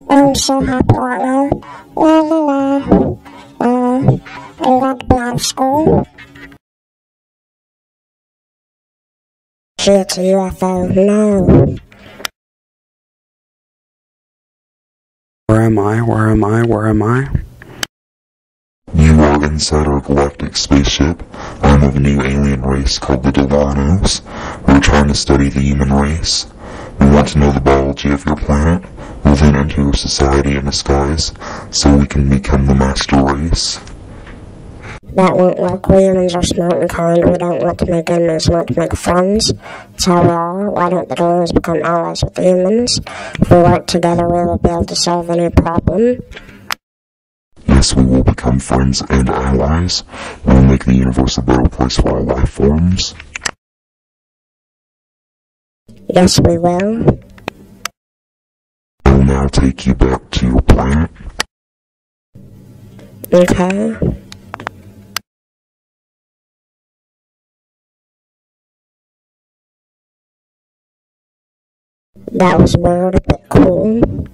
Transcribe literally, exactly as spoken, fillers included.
I'm so happy right now. La la la. Uh, I'm glad to be out of school. It's a U F O, no. Where am I? Where am I? Where am I? You are inside our galactic spaceship. I'm of a new alien race called the Delanos. We're trying to study the human race. We want to know the biology of your planet, move in into your society in disguise, so we can become the master race. That won't work. We humans are smart and kind. We don't want to make enemies, we want to make friends. That's how we are. Why don't the Delanos become allies with the humans? If we work together, we will be able to solve any problem. Yes, we will become friends and allies. We will make the universe a better place for all life forms. Yes, we will. I will now take you back to your planet. Okay. That was weird, but cool.